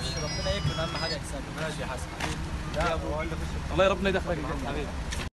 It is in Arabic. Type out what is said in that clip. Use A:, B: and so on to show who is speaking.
A: ربنا يكرم، اهم حاجه يكسب.
B: ماشي يا حسن.
A: يا ابو
B: الله ربنا يدخلك الجنة.
A: حبيبي.